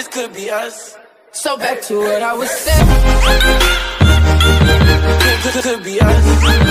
this could be us. So back to what I was saying. Could be us.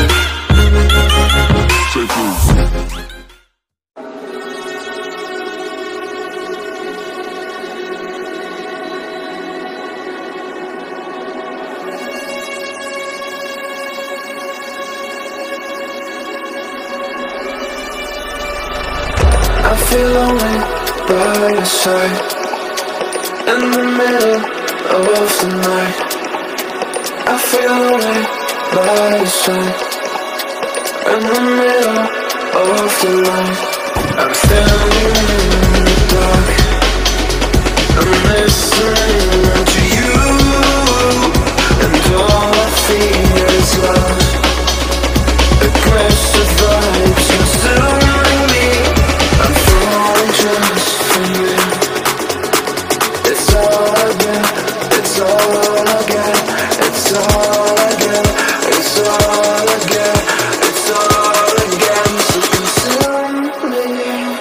I feel lonely by your side, in the middle of the night. I feel lonely by your side, in the middle of the night. I'm standing in the dark, I'm listening to you, and all I feel is love. Aggressive vibes consuming me. I'm falling just for you. It's all I get, it's all I get, it's all I get, it's all I get, it's all I get. So consume me.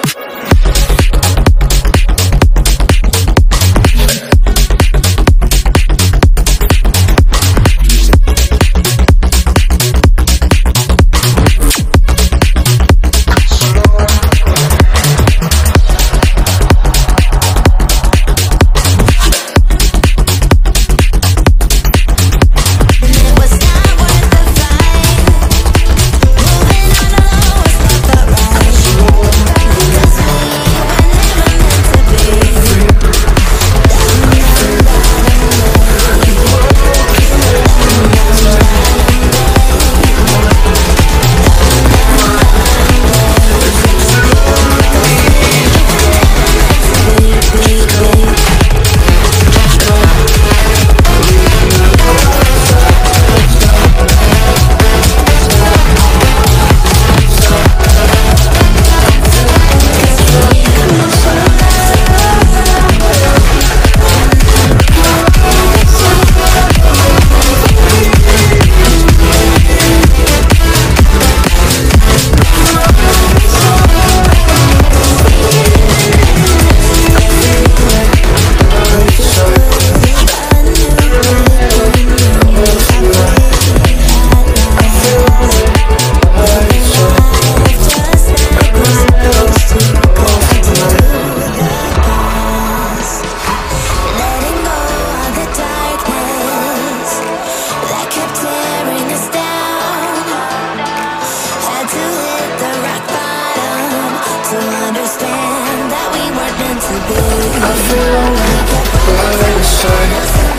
I feel lonely by your side,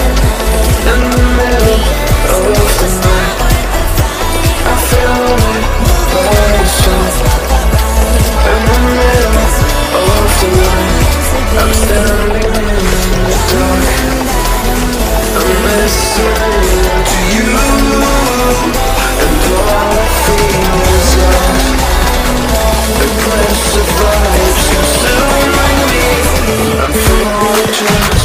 in the middle of the night. I feel lonely by your side, in the middle of the night. I'm standing in the dark, I'm listening to you, and all I feel is love. Aggressive vibes consuming me. I'm falling just